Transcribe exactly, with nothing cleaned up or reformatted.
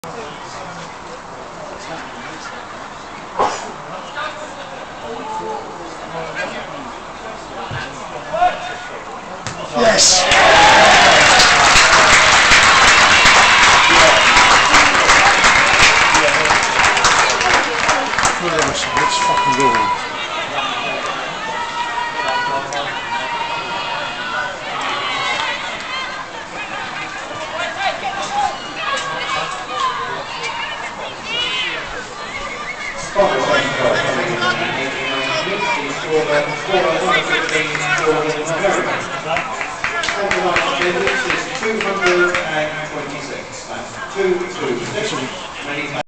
Yes! Let's fucking go on. two hundred twenty-six. That's two two six. Many thanks.